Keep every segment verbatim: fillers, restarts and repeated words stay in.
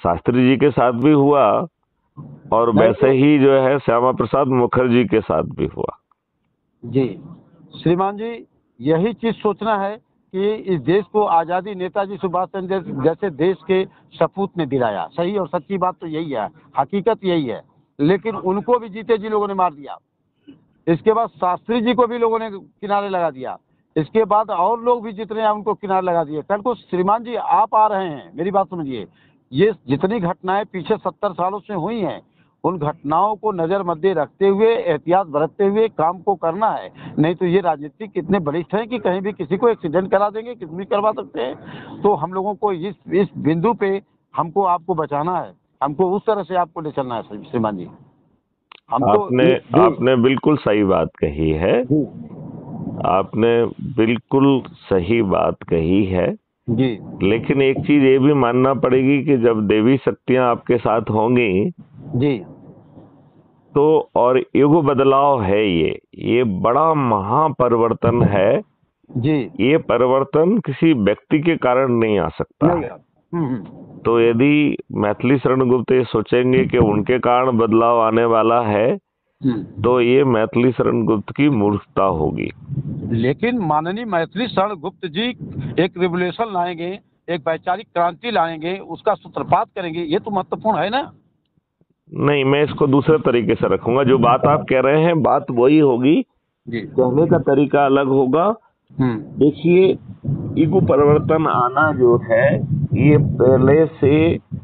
शास्त्री जी के साथ भी हुआ और वैसे ही जो है श्यामा प्रसाद मुखर्जी के साथ भी हुआ। जी श्रीमान जी, यही चीज सोचना है कि इस देश को आजादी नेताजी सुभाष चंद्र जैसे देश के सपूत ने दिलाया। सही और सच्ची बात तो यही है, हकीकत यही है। लेकिन उनको भी जीते जी लोगों ने मार दिया। इसके बाद शास्त्री जी को भी लोगों ने किनारे लगा दिया। इसके बाद और लोग भी जितने हैं उनको किनारे लगा दिए। कल को श्रीमान जी आप आ रहे हैं, मेरी बात समझिए, ये जितनी घटनाएं पीछे सत्तर सालों से हुई हैं, उन घटनाओं को नजर मद्दे रखते हुए, एहतियात बरतते हुए काम को करना है। नहीं तो ये राजनीतिक कितने बलिष्ठ हैं कि कहीं भी किसी को एक्सीडेंट करा देंगे, किसी भी करवा सकते हैं। तो हम लोगों को इस इस बिंदु पे हमको आपको बचाना है, हमको उस तरह से आपको ले चलना है श्रीमान जी। हमको आपने आपने बिल्कुल सही बात कही है, आपने बिल्कुल सही बात कही है जी। लेकिन एक चीज ये भी मानना पड़ेगी कि जब देवी शक्तियां आपके साथ होंगी जी तो, और युग बदलाव है, ये ये बड़ा महापरिवर्तन है जी। ये परिवर्तन किसी व्यक्ति के कारण नहीं आ सकता है। तो यदि मैथिली शरण गुप्त ये सोचेंगे कि उनके कारण बदलाव आने वाला है तो ये मैथिली शरण गुप्त की मूर्खता होगी। लेकिन माननीय मैथिली शरण गुप्त जी एक रिवोल्यूशन लाएंगे, एक वैचारिक क्रांति लाएंगे, उसका सूत्रपात करेंगे, ये तो महत्वपूर्ण है ना। नहीं, मैं इसको दूसरे तरीके से रखूंगा। जो बात आप कह रहे हैं बात वही होगी, कहने का तरीका अलग होगा। देखिए, ईगो परिवर्तन आना जो है ये पहले से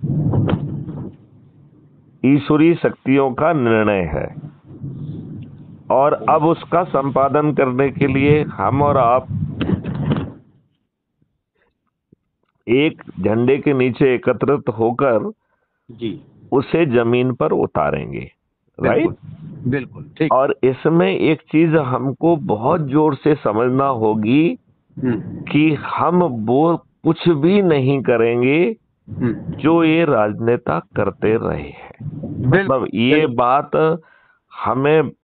ईश्वरीय शक्तियों का निर्णय है और अब उसका संपादन करने के लिए हम और आप एक झंडे के नीचे एकत्रित होकर जी उसे जमीन पर उतारेंगे। राइट, बिल्कुल ठीक। और इसमें एक चीज हमको बहुत जोर से समझना होगी कि हम वो कुछ भी नहीं करेंगे जो ये राजनेता करते रहे हैं। मतलब ये बात हमें